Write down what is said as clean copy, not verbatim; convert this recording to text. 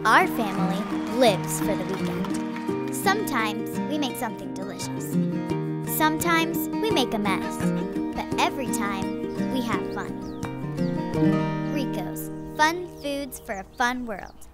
Our family lives for the weekend. Sometimes we make something delicious. Sometimes we make a mess. But every time, we have fun. Ricos, fun foods for a fun world.